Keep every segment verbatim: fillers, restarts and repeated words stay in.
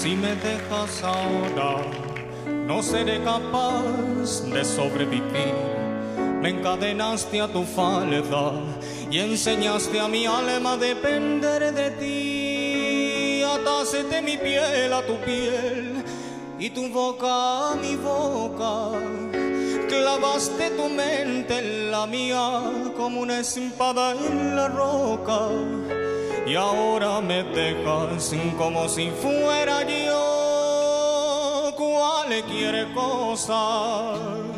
Si me dejas ahora, no seré capaz de sobrevivir. Me encadenaste a tu falda y enseñaste a mi alma a depender de ti. Ataste mi piel a tu piel y tu boca a mi boca. Clavaste tu mente en la mía como una espada en la roca. Y ahora me dejas como si fuera yo cualquier cosa.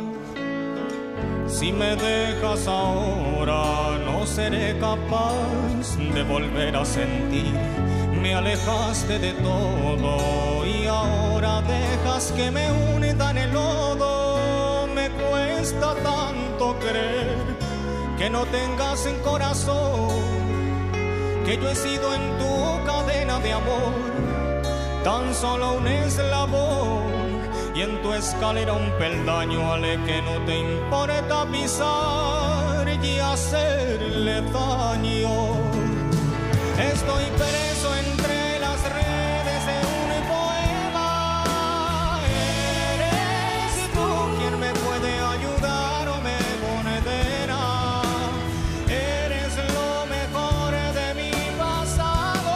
Si me dejas ahora, no seré capaz de volver a sentir. Me alejaste de todo y ahora dejas que me hunda en el lodo. Me cuesta tanto creer que no tengas en corazón, que yo he sido en tu cadena de amor tan solo un eslabón, y en tu escalera un peldaño al que no te importa pisar y hacerle daño. Estoy preso entre las redes de un poema. Eres tú quien me puede ayudar o me condena. Eres lo mejor de mi pasado.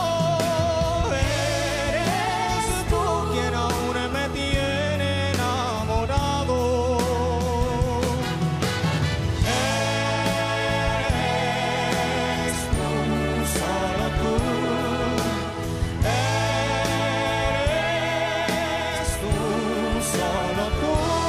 Eres tú quien aún me tiene enamorado. Eres tú, solo tú. Eres tú, solo tú.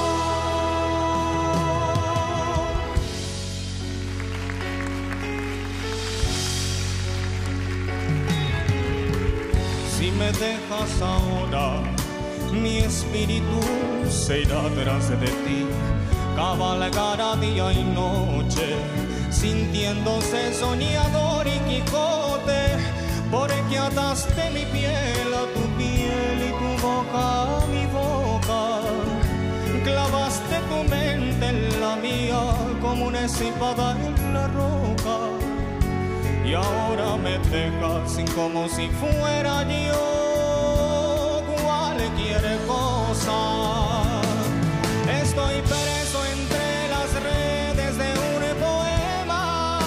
Si me dejas ahora, mi espíritu se irá tras de ti, cabalgará día y noche, sintiéndose soñador y Quijote, porque ataste mi piel a tu piel y tu boca a mi boca. Clavaste tu mente en la mía como una espada en la roca. Y ahora me dejas como si fuera yo cualquier cosa. Estoy preso entre las redes de un poema.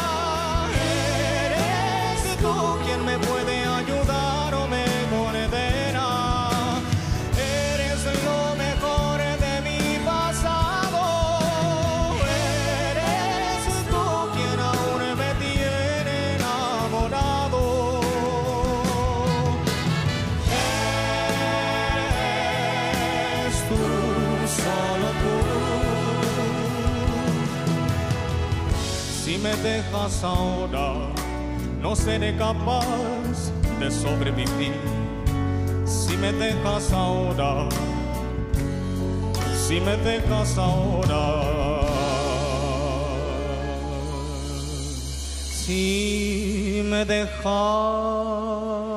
Eres tú quien me puede ayudar o me condena. Eres lo mejor de mi pasado. Eres tú quien aún me tiene enamorado. Eres tú, solo tú. Si me dejas ahora, no seré capaz de sobrevivir. Si me dejas ahora, si me dejas ahora, si me dejas